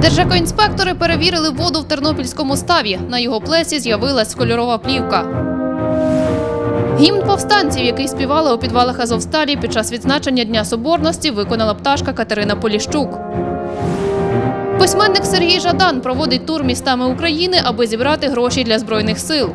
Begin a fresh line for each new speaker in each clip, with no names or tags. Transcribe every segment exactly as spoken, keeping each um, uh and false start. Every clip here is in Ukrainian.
Держекоінспектори перевірили воду в Тернопільському ставі. На його плесі з'явилась кольорова плівка. Гімн повстанців, який співали у підвалах Азовсталі під час відзначення Дня Соборності, виконала пташка Катерина Поліщук. Письменник Сергій Жадан проводить тур містами України, аби зібрати гроші для Збройних сил.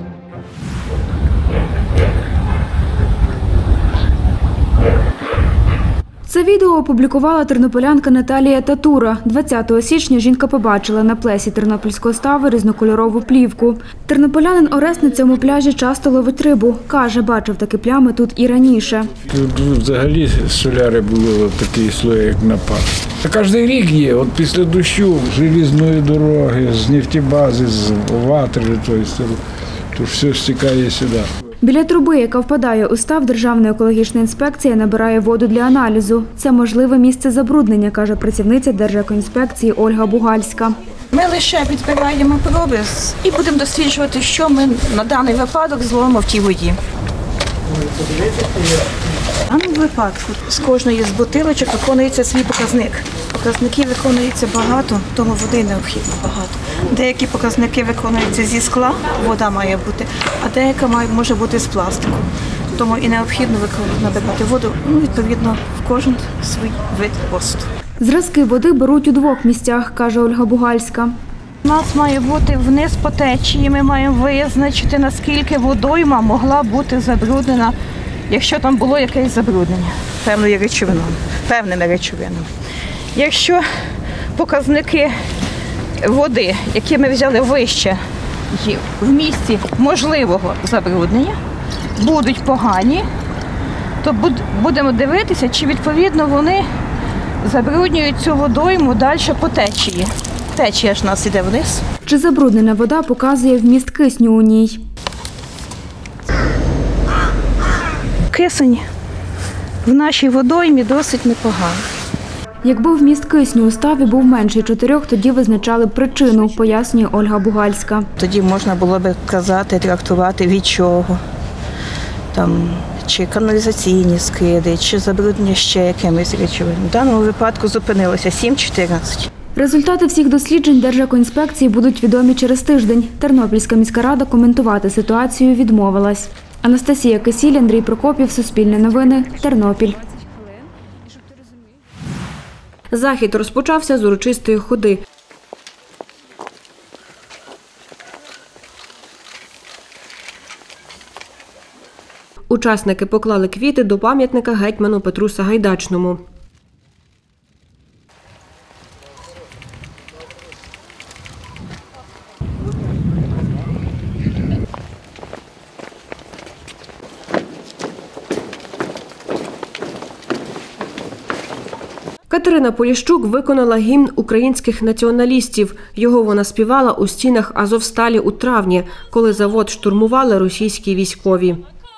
Це відео опублікувала тернополянка Наталія Татура. двадцятого січня жінка побачила на плесі Тернопільського ставу різнокольорову плівку. Тернополянин Орест на цьому пляжі часто ловить рибу. Каже, бачив такі плями тут і раніше.
Тут взагалі соляри були такий слой, як напад. Кожен рік є, от після дощу, желізної дороги, з нефтебази, з ватри, то все стікає сюди.
Біля труби, яка впадає у став, Державна екологічна інспекція набирає воду для аналізу. Це можливе місце забруднення, каже працівниця Держекоінспекції Ольга Бугальська.
Ми лише відбираємо проби і будемо досліджувати, що ми на даний випадок зловимо в тій воді. В даному випадку з кожної з бутилочок виконується свій показник. Показники виконуються багато, тому води необхідно багато. Деякі показники виконуються зі скла, вода має бути, а деяка може бути з пластику. Тому і необхідно набирати воду, ну, відповідно, в кожен свій вид посту.
Зразки води беруть у двох місцях, каже Ольга Бугальська.
У нас має бути вниз по течії, ми маємо визначити, наскільки водойма могла бути забруднена, якщо там було якесь забруднення певною речовиною, певними речовинами. Якщо показники води, які ми взяли вище в місці можливого забруднення, будуть погані, то будемо дивитися, чи відповідно вони забруднюють цю водойму далі по течії. Течія ж у нас іде вниз.
Чи забруднена вода показує вміст кисню у ній.
Кисень в нашій водоймі досить непоганий.
Якби вміст кисню у ставі був менший чотирьох, тоді визначали б причину, пояснює Ольга Бугальська.
Тоді можна було б казати, трактувати від чого. Там, чи каналізаційні скиди, чи забруднення ще якимись речовинами. В даному випадку зупинилося сім чотирнадцять.
Результати всіх досліджень Держекоінспекції будуть відомі через тиждень. Тернопільська міська рада коментувати ситуацію відмовилась. Анастасія Кисіль, Андрій Прокопів, Суспільне новини, Тернопіль.
Захід розпочався з урочистої ходи. Учасники поклали квіти до пам'ятника гетьману Петру Сагайдачному. Катерина Поліщук виконала гімн українських націоналістів. Його вона співала у стінах Азовсталі у травні, коли завод штурмували російські військові.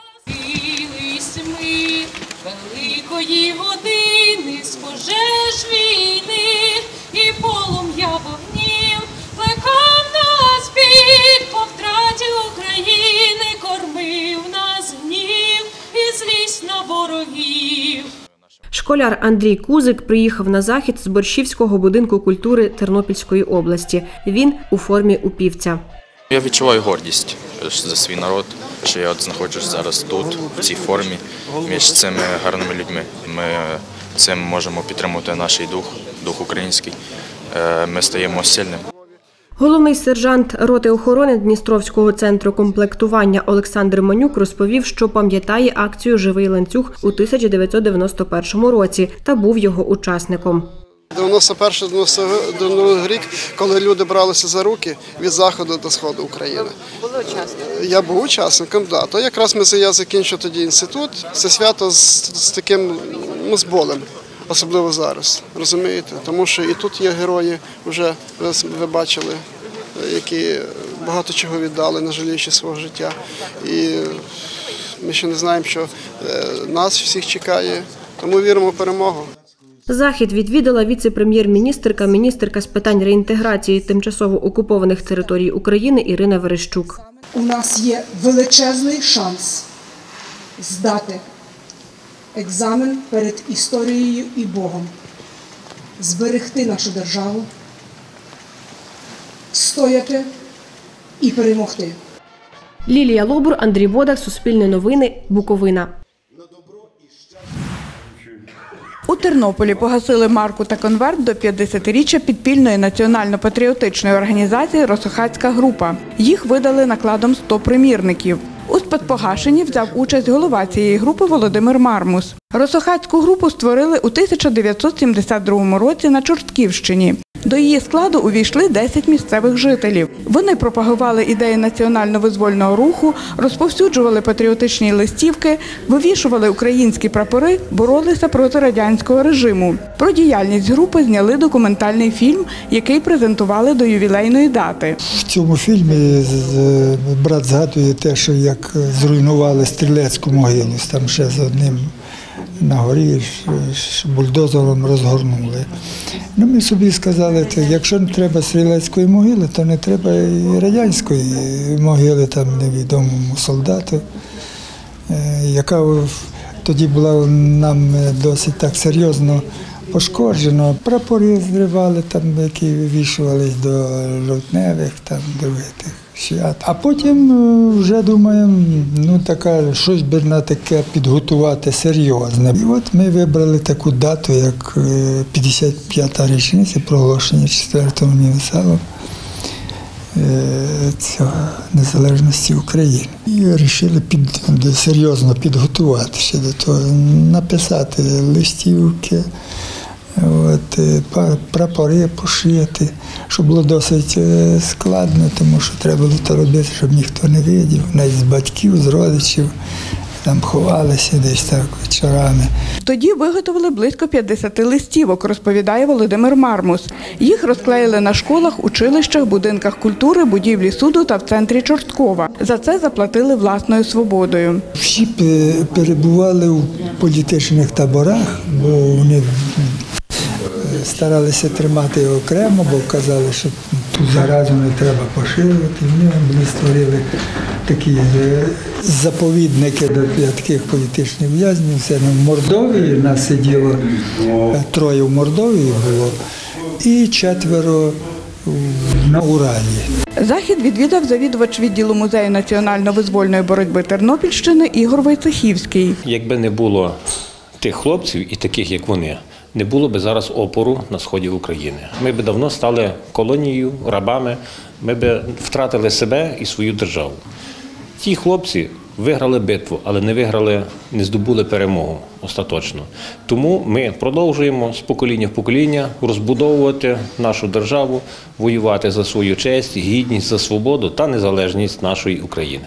Великої години з пожеж війни і полум'я вогнів плекав нас біль по втраті України, кормив нас гнів і злість на ворогів.
Школяр Андрій Кузик приїхав на захід з Борщівського будинку культури Тернопільської області. Він у формі упівця.
Я відчуваю гордість за свій народ, що я от знаходжусь зараз тут, в цій формі, між цими гарними людьми. Ми цим можемо підтримувати наш дух, дух український. Ми стаємо сильним.
Головний сержант роти охорони Дністровського центру комплектування Олександр Манюк розповів, що пам'ятає акцію «Живий ланцюг» у тисяча дев'ятсот дев'яносто першому році та був його учасником.
дев'яносто перший - дев'яносто другий рік, коли люди бралися за руки від заходу до сходу України.
Були учасником?
Я був учасником, так. То якраз ми, я закінчив тоді інститут. Це свято з, з таким, ну, з болем, особливо зараз, розумієте? Тому що і тут є герої, вже ви бачили, які багато чого віддали, не жаліючи свого життя. І ми ще не знаємо, що нас всіх чекає, тому віримо в перемогу.
Захід відвідала віце-прем'єр-міністерка, міністерка з питань реінтеграції тимчасово окупованих територій України Ірина Верещук.
У нас є величезний шанс здати екзамен перед історією і Богом, зберегти нашу державу, стояти і перемогти.
Лілія Лобур, Андрій Бодак, Суспільне новини, Буковина.
У Тернополі погасили марку та конверт до п'ятдесятиріччя підпільної національно-патріотичної організації «Росохацька група». Їх видали накладом сто примірників. У спецпогашенні взяв участь голова цієї групи Володимир Мармус. Росохацьку групу створили у тисяча дев'ятсот сімдесят другому році на Чортківщині. До її складу увійшли десять місцевих жителів. Вони пропагували ідеї національно-визвольного руху, розповсюджували патріотичні листівки, вивішували українські прапори, боролися проти радянського режиму. Про діяльність групи зняли документальний фільм, який презентували до ювілейної дати.
В цьому фільмі брат згадує те, що як зруйнували стрілецьку могилу, там ще з одним на горі бульдозером розгорнули. Ну, ми собі сказали, якщо не треба стрілецької могили, то не треба і радянської могили там невідомому солдату, яка тоді була нам досить так серйозно пошкоджена. Прапори зривали, там, які вивішувались до жовтневих, там, других тих свят. А потім вже думаємо, ну така, щось би на таке підготувати серйозне. І от ми вибрали таку дату, як п'ятдесят п'ята річниця проголошення четвертого універсалу незалежності України. І вирішили під, серйозно підготувати ще до того, написати листівки, от, прапори пошити, що було досить складно, тому що треба було то робити, щоб ніхто не видів, навіть з батьків, з родичів. Там ховалися десь так вечорами.
Тоді виготовили близько п'ятдесят листівок, розповідає Володимир Мармус. Їх розклеїли на школах, училищах, будинках культури, будівлі суду та в центрі Чорткова. За це заплатили власною свободою.
Всі перебували у політичних таборах, бо вони старалися тримати окремо, бо казали, що ту заразу не треба поширювати. Вони були створили такі заповідники для таких політичних в'язнів. Це в Мордовії, у нас сиділо троє в Мордовії було і четверо на Уралі.
Захід відвідав завідувач відділу музею національно-визвольної боротьби Тернопільщини Ігор Войцехівський.
Якби не було тих хлопців і таких, як вони, не було б зараз опору на сході України. Ми б давно стали колонією, рабами, ми б втратили себе і свою державу. Ті хлопці виграли битву, але не виграли, не здобули перемогу остаточно. Тому ми продовжуємо з покоління в покоління розбудовувати нашу державу, воювати за свою честь, гідність, за свободу та незалежність нашої України.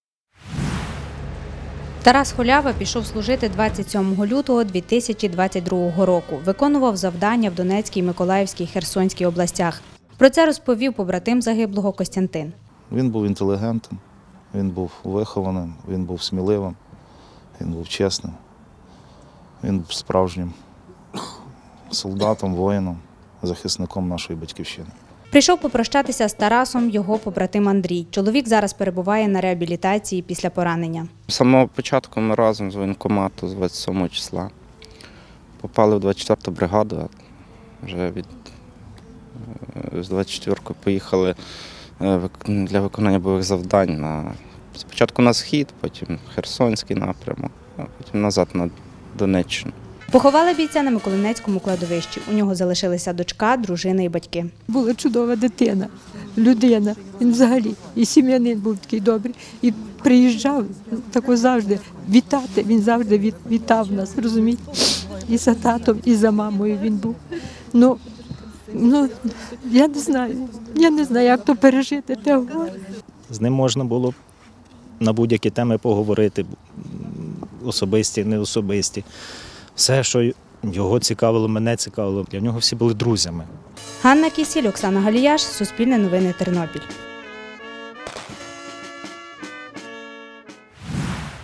Тарас Холява пішов служити двадцять сьомого лютого дві тисячі двадцять другого року. Виконував завдання в Донецькій, Миколаївській, Херсонській областях. Про це розповів побратим загиблого Костянтин.
Він був інтелігентом, він був вихованим, він був сміливим, він був чесним, він був справжнім солдатом, воїном, захисником нашої батьківщини.
Прийшов попрощатися з Тарасом його побратим Андрій. Чоловік зараз перебуває на реабілітації після поранення.
З самого початку ми разом з воєнкомату з двадцять сьомого числа попали в двадцять четверту бригаду, а вже від з двадцять четвертої поїхали для виконання бойових завдань на спочатку на схід, потім Херсонський напрямок, а потім назад на Донеччину.
Поховали бійця на Миколинецькому кладовищі. У нього залишилися дочка, дружина і батьки.
Була чудова дитина, людина. Він взагалі і сім'янин був такий добрий. І приїжджав тако завжди вітати. Він завжди від, вітав нас, розумієте? І за татом, і за мамою він був. Ну, ну я не знаю. Я не знаю, як то пережити.
З ним можна було на будь-які теми поговорити, особисті, не особисті. Все, що його цікавило, мене цікавило, для нього всі були друзями.
Ганна Кісіль, Оксана Галіяш, Суспільне новини, Тернопіль.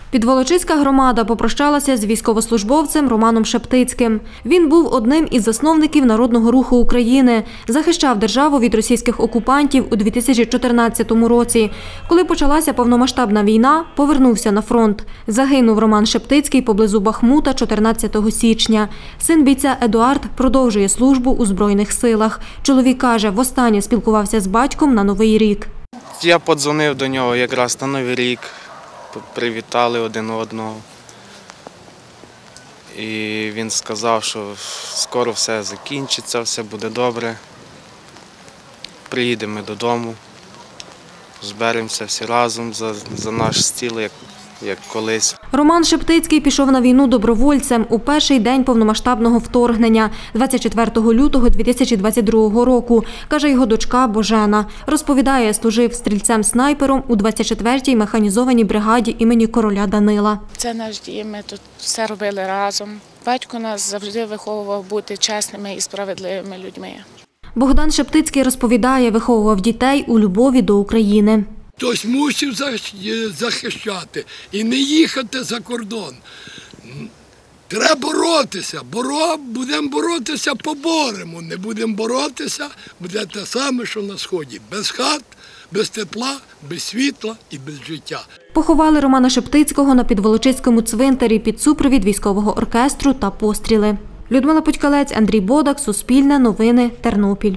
Підволочиська громада попрощалася з військовослужбовцем Романом Шептицьким. Він був одним із засновників Народного руху України, захищав державу від російських окупантів у дві тисячі чотирнадцятому році. Коли почалася повномасштабна війна, повернувся на фронт. Загинув Роман Шептицький поблизу Бахмута чотирнадцятого січня. Син бійця Едуард продовжує службу у Збройних силах. Чоловік каже, востаннє спілкувався з батьком на Новий рік.
Я подзвонив до нього якраз на Новий рік. Привітали один одного. І він сказав, що скоро все закінчиться, все буде добре. Приїдемо додому, зберемося всі разом за, за наш стіл, як, як колись.
Роман Шептицький пішов на війну добровольцем у перший день повномасштабного вторгнення – двадцять четвертого лютого дві тисячі двадцять другого року, каже його дочка Божена. Розповідає, служив стрільцем-снайпером у двадцять четвертій механізованій бригаді імені короля Данила.
Це наш дім, ми тут все робили разом. Батько нас завжди виховував бути чесними і справедливими людьми.
Богдан Шептицький розповідає, виховував дітей у любові до України.
Хтось мусив захищати і не їхати за кордон. Треба боротися. Боро, будемо боротися, поборемо. Не будемо боротися, буде те саме, що на Сході. Без хат, без тепла, без світла і без життя.
Поховали Романа Шептицького на Підволочиському цвинтарі під супровід військового оркестру та постріли. Людмила Путькалець, Андрій Бодак, Суспільне, Новини, Тернопіль.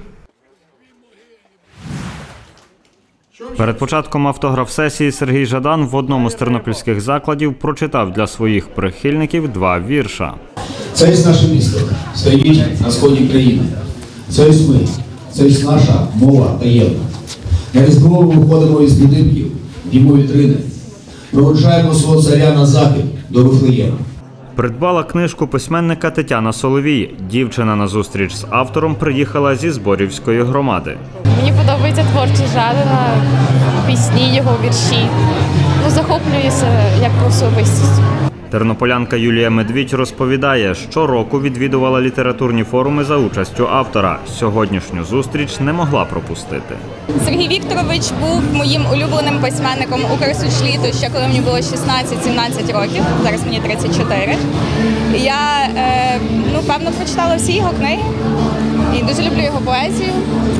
Перед початком автограф-сесії Сергій Жадан в одному з тернопільських закладів прочитав для своїх прихильників два вірша.
Це є наше місто, стоїть на сході країни. Це є ми, це є наша мова таємна. На Різдво виходимо із будинків, дімо вітрини. Проводжаємо свого царя на захід до Вифлеєма.
Придбала книжку письменника Тетяна Соловій. Дівчина на зустріч з автором приїхала зі Зборівської громади.
Мені подобається творчість Жадана, пісні, його вірші. Ну, захоплююся як особистість.
Тернополянка Юлія Медвідь розповідає, щороку відвідувала літературні форуми за участю автора. Сьогоднішню зустріч не могла пропустити.
Сергій Вікторович був моїм улюбленим письменником у Красучліту, ще коли мені було шістнадцять-сімнадцять років, зараз мені тридцять чотири. Я, е, ну, певно, прочитала всі його книги і дуже люблю його поезію.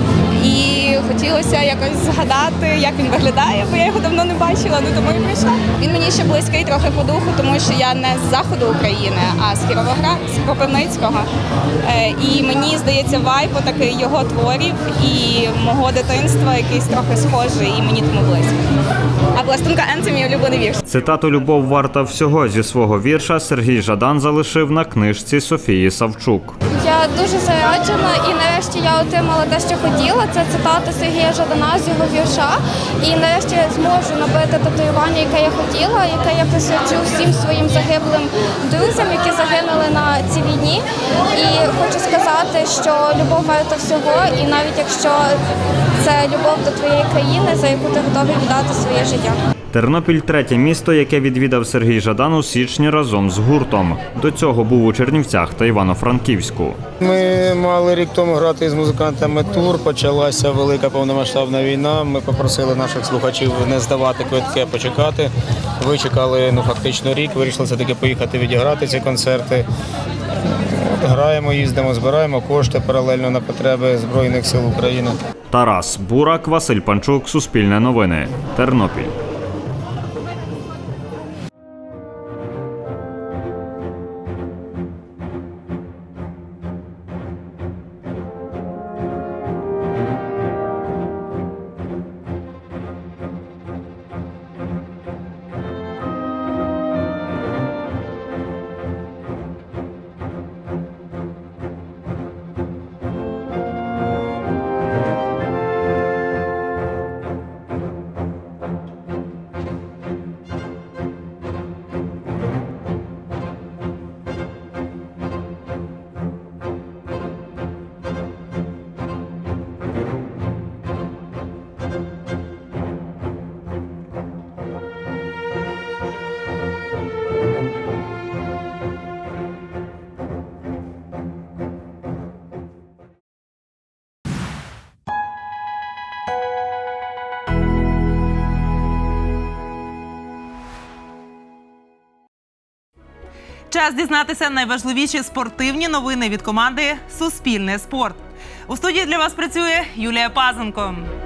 І хотілося якось згадати, як він виглядає, бо я його давно не бачила, ну тому і прийшла. Він мені ще близький трохи по духу, тому що я не з заходу України, а з Кіровограда, з Кропивницького. І мені здається, вайб такий його творів і мого дитинства якийсь трохи схожий і мені тому близько. А пластунка Н – це мій улюблений вірш.
Цитату «Любов варта всього» зі свого вірша Сергій Жадан залишив на книжці Софії Савчук.
Я дуже заряджена і нарешті я отримала те, що хотіла. Це цитата Сергія Жадана з його вірша. І нарешті я зможу набити татуювання, яке я хотіла, яке я присвячу всім своїм загиблим друзям, які загинули на цій війні. І хочу сказати, що любов варта всього, і навіть якщо це любов до твоєї країни, за яку ти готовий віддати своє життя.
Тернопіль – третє місто, яке відвідав Сергій Жадан у січні разом з гуртом. До цього був у Чернівцях та Івано-Франківську.
Ми мали рік тому грати з музикантами тур, почалася велика повномасштабна війна. Ми попросили наших слухачів не здавати квитки, а почекати. Вичекали ну, фактично рік, вирішили все-таки поїхати відіграти ці концерти. Граємо, їздимо, збираємо кошти паралельно на потреби Збройних сил України.
Тарас Бурак, Василь Панчук, Суспільне новини, Тернопіль.
Час дізнатися найважливіші спортивні новини від команди «Суспільне спорт». У студії для вас працює Юлія Пазенко.